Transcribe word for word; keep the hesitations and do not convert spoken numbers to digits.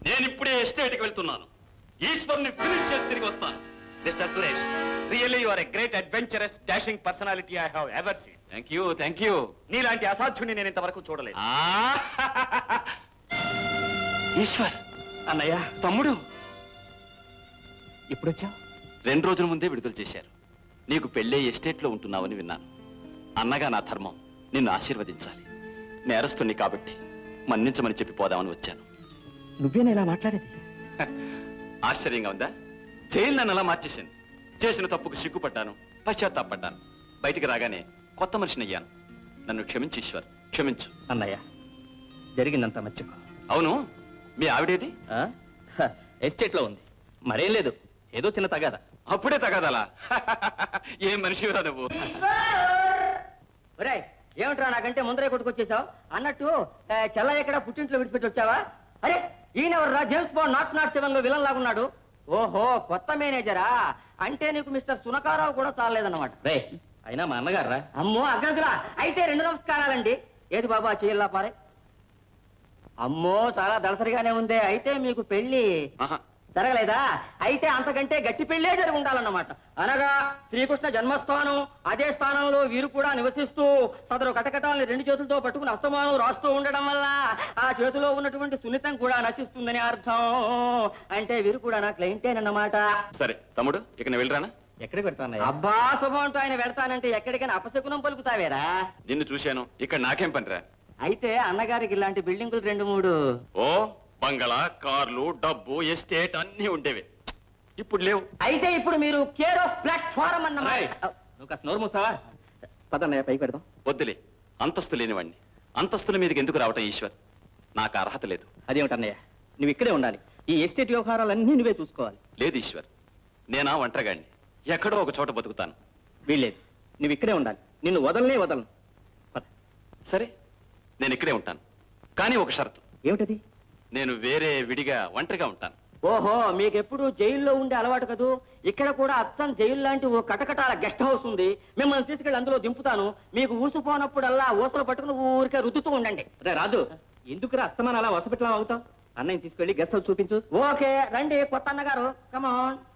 నేను ఇప్పుడే ఎస్టేట్కి వెళ్తున్నాను. ఈశ్వర్ని ఫినిష్ చేసి తిరిగి వస్తాను. Mister Suresh, really you are a great adventurous dashing personality I have ever seen. Thank you thank you. నీలాంటి అసాధ్యుని నేను ఇంతవరకు చూడలేదు. ఈశ్వర్ అన్నయ్య, తమ్ముడు ఇప్పుడొచ్చా? రెండు రోజుల ముందే విడుదల చేశారు. నీకు పెళ్ళే ఎస్టేట్లో ఉంటున్నావని విన్నాను. అన్నగా నా ధర్మం నిన్ను ఆశీర్వదించాలి. నేరస్తుని కాబట్టి మన్నించమని చెప్పి పోదామని వచ్చాను. నువ్వేనా ఇలా మాట్లాడేది? ఆశ్చర్యంగా ఉందా? జైలు నన్ను అలా మార్చేసింది. చేసిన తప్పుకు సిగ్గుపడ్డాను, పశ్చాత్తాపడ్డాను. బయటికి రాగానే కొత్త మనిషిని అయ్యాను. నన్ను క్షమించు ఈశ్వర్, క్షమించు. అన్నయ్య, జరిగిందంత మర్చిపో. అవును, మీ ఆవిడేది? ఎస్టేట్ లో ఉంది. మరేం లేదు, ఏదో చిన్న తగాదా. అప్పుడే తగాదాలా? ఏం మనిషిరా నువ్వు? ఏమిట్రా నాకంటే ముందరే కొట్టుకొచ్చేసావు అన్నట్టు చెల్ల ఎక్కడ పుట్టింట్లో విడిచిపెట్టి వచ్చావా? అరే ఈయనెవర్రా? James Bond nought nought seven లో విలన్ లాగున్నాడు. ఓహో, కొత్త మేనేజరా? అంటే నీకు మిస్టర్ సునకారావు కూడా చాలలేదన్నమాట. రే, అయినా మా అన్నగారా? అమ్మో అగ్రజులా, అయితే రెండు నమస్కారాలండి. ఏది బాబా చెయ్యల్లా పారే? అమ్మో, చాలా దళసరిగానే ఉందే. అయితే మీకు పెళ్లి జరగలేదా? అయితే అంతకంటే గట్టి పెళ్లే జరిగి ఉండాలన్నమాట. అనగా శ్రీకృష్ణ జన్మస్థానం, అదే స్థానంలో వీరు కూడా నివసిస్తూ సదరు కటకటాలని రెండు చేతులతో పట్టుకుని అస్తమానం రాస్తూ ఉండడం వల్ల ఆ చేతిలో ఉన్నటువంటి సున్నితం కూడా నశిస్తుందని అర్థం. అంటే వీరు కూడా నా క్లయింటేనన్నమాట. సరే తమ్ముడు, ఇక నేను వెళ్ళరానా? ఎక్కడికి పెడతాను? అబ్బా శుభం అంటూ ఆయన వెళ్తానంటే ఎక్కడికైనా అపశకునం పలుకుతావేరా? నిన్ను చూశాను, ఇక్కడ నాకేం పనిరా? అయితే అన్నగారికి ఇలాంటి బిల్డింగులు రెండు మూడు. ఓ, బంగళా, కార్లు, డబ్బు, ఎస్టేట్ అన్ని ఉండేవి. ఇప్పుడు లేవు. అయితే ఇప్పుడు మీరు కేర్ ఆఫ్ ప్లాట్ఫారం అన్నమాట. నువ్వు కాస్త నోరు మూస్తావా? పదన్నయ్య, పైకి పెడదాం. వద్దులే, అంతస్తు లేనివాణ్ణి. అంతస్తుల మీదకి ఎందుకు రావటం ఈశ్వర్? నాకు అర్హత లేదు. అదేమిటన్నయ్య, నువ్వు ఇక్కడే ఉండాలి. ఈ ఎస్టేట్ వ్యవహారాలన్నీ నువ్వే చూసుకోవాలి. లేదు ఈశ్వర్, నేనా ఒంటరిగాడిని. ఎక్కడో ఒక చోట బతుకుతాను. వీల్లేదు, నువ్వు ఇక్కడే ఉండాలి. నిన్ను వదలనే వదలను. సరే, నేను ఇక్కడే ఉంటాను. కానీ ఒక షరతు. ఏమిటది? నేను వేరే విడిగా ఒంటరిగా ఉంటాను. ఓహో, మీకెప్పుడు జైల్లో ఉండే అలవాటు కదూ. ఇక్కడ కూడా అచ్చం జైలు లాంటి ఓ కటకటాల గెస్ట్ హౌస్ ఉంది. మిమ్మల్ని తీసుకెళ్ళి అందులో దింపుతాను. మీకు ఊసిపోనప్పుడల్లా ఊసలు పట్టుకుని ఊరికే రుద్దుతూ ఉండండి. రే రాజు, ఎందుకురా అస్తమానం అలా వసపెట్టలా అవుతావు? అన్నయ్య తీసుకెళ్ళి గెస్ట్ హౌస్ చూపించు. ఓకే రండి కొత్త అన్నగారు, కమాన్.